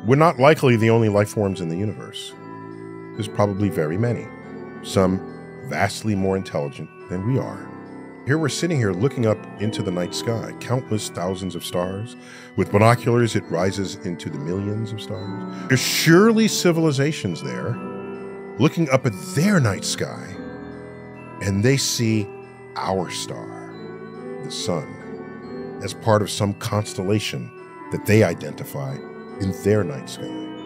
We're not likely the only life forms in the universe. There's probably very many, some vastly more intelligent than we are. Here we're sitting here looking up into the night sky, countless thousands of stars. With binoculars, it rises into the millions of stars. There's surely civilizations there looking up at their night sky, and they see our star, the sun, as part of some constellation that they identify in their night sky.